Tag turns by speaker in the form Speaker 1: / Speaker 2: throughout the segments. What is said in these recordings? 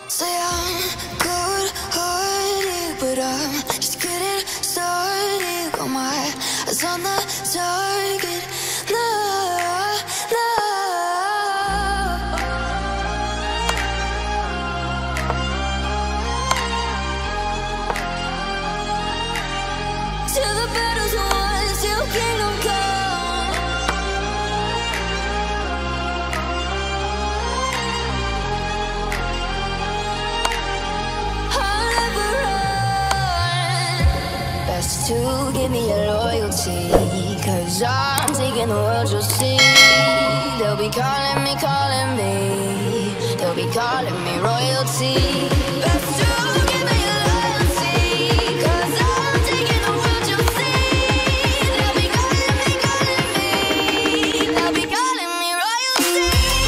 Speaker 1: Say I'm good-hearted, but I'm just getting started. Got my eyes on the target. No, no. Till the battle's won, till kingdom come. I'll never run. Best to give me your loyalty, 'cause I'm taking the world, you'll see. They'll be calling me, calling me. They'll be calling me royalty. Best to give me your loyalty, 'cause I'm taking the world, you'll see. They'll be calling me, calling me. They'll be calling me royalty.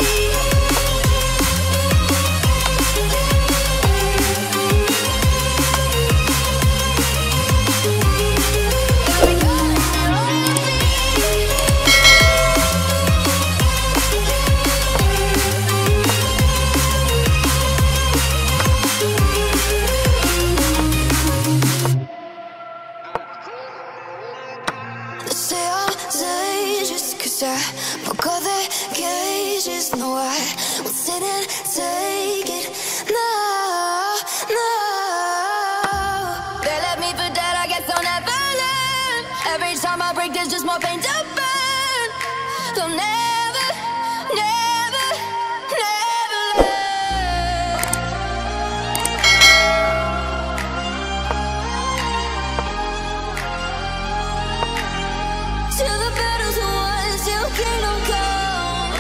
Speaker 1: They say I'm dangerous, 'cause I broke all their cages. No, I won't sit and take it. No, no. They left me for dead, I guess I'll never learn. Every time I break, there's just more pain to burn. They'll never, never, never learn. Till the battle's won, till kingdom come.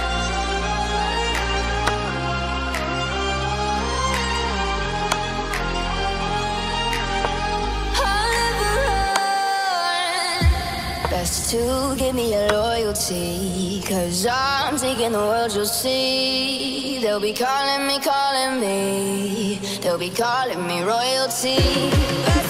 Speaker 1: I'll never run. Best to give me your loyalty, 'cause I'm taking the world, you'll see. They'll be calling me, calling me. They'll be calling me royalty.